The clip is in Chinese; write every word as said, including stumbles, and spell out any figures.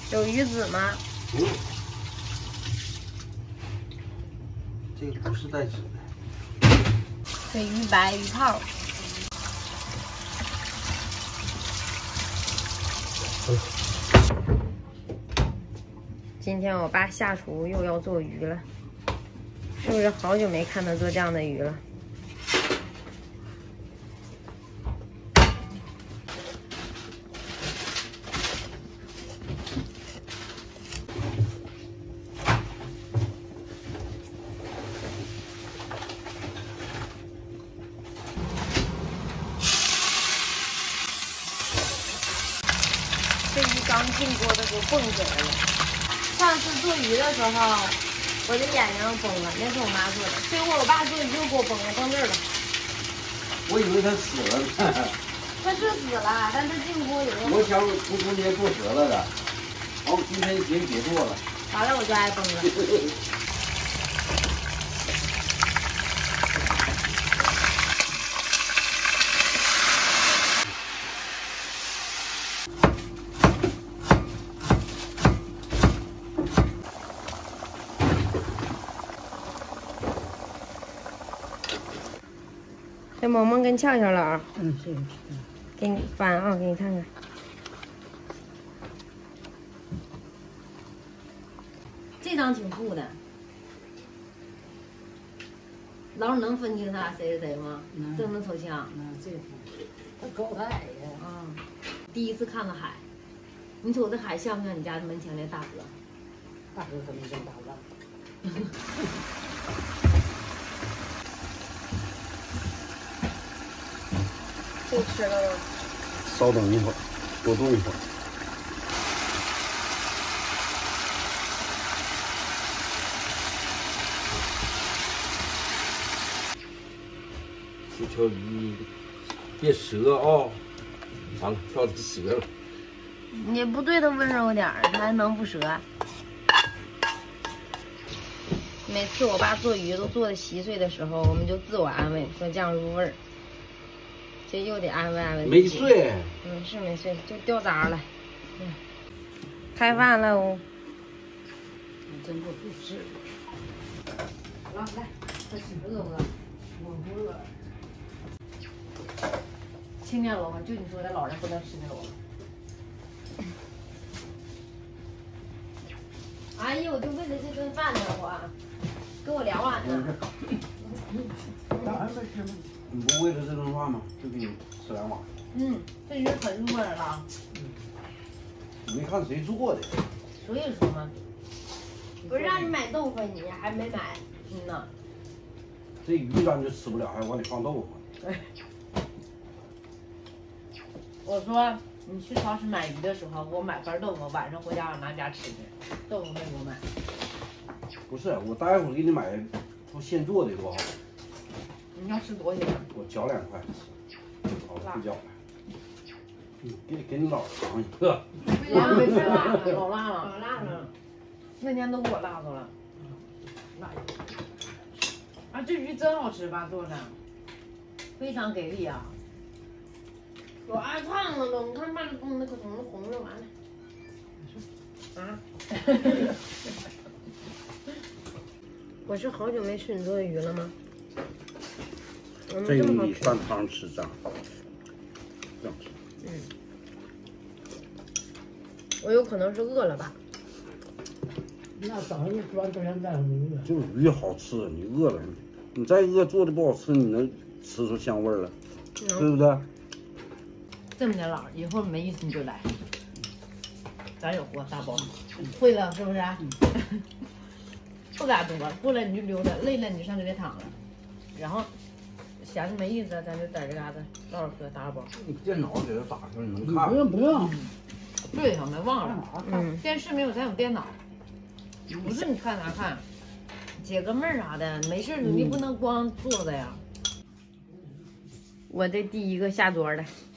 有鱼籽吗？ 嗯，这个不是带籽的。 这鱼白鱼泡。今天我爸下厨又要做鱼了，是不是好久没看他做这样的鱼了？这鱼刚进锅的时候蹦起来了。上次做鱼的时候，我的眼睛崩了，那是我妈做的。这回我爸做鱼又给我崩了，崩这儿了。 我以为他死了呢。 他是死了，但是进锅以后。 我想从中间做折了的，然后今天决定别做了。 完了我就挨崩了。这萌萌跟俏俏了， 嗯，是。 给你翻啊，给你看看。这张挺酷的，老师能分清他俩谁是谁吗？ 能。 这么抽象？ 嗯，这个他高他矮呀。 啊，第一次看到海，你瞅这海像不像你家门前的大河？ 大河可能真大浪。 这吃了吗？ 稍等一会儿，多冻一会儿。这条鱼别折啊！完了，到底折了。 你不对它温柔点儿，它还能不折？每次我爸做鱼都做的稀碎的时候，我们就自我安慰说这样入味儿。这又得安慰安慰。 没碎。 嗯，是没碎，就掉渣了。嗯，开饭了哦。 你真够不吃。来来，快吃，饿不饿？我不饿。青面萝卜，就你说的老人不能吃的萝卜。 哎呀，我就为了这顿饭呢，我给我两碗呢。 当然没吃吗？ 你不为了这顿饭吗？就给你吃两碗。 嗯，这鱼很入味了。 嗯。你没看谁做的？ 所以说嘛，不是让你买豆腐，你还没买。嗯呐。 这鱼咱就吃不了，还往里放豆腐。 对。我说你去超市买鱼的时候，给我买份豆腐，晚上回家我拿家吃去。豆腐没给我买。 不是，我待会儿给你买不现做的多好。 你要吃多少钱？ 我搅两块。好，不搅了。嗯，给给你姥尝一个。 辣没吃辣了，老辣了。老辣了。那天都给我辣着了。辣。啊，这鱼真好吃吧？做的。非常给力啊！我爱烫了都，你看把那那可红的红了完了。啊？我是好久没吃你做的鱼了吗？ 这个你拌汤吃这样，这样吃。 嗯。我有可能是饿了吧？ 那早上一说完都想带鱼了。 就是鱼好吃，你饿了，你再饿做的不好吃，你能吃出香味了，嗯、对不对？ 这么的老，以后没意思你就来，咱有货大包，会了是不是？嗯、不咋多，过来你就溜达，累了你就上这里躺着，然后闲着没意思，咱就在这嘎达唠唠嗑，打打包。 你电脑给它打上，你能看？ 不用不用。 对上没忘了，嗯，电视没有，咱有电脑，不是你看啥看，解个闷儿啥的，没事你不能光坐着呀。我这第一个下桌的。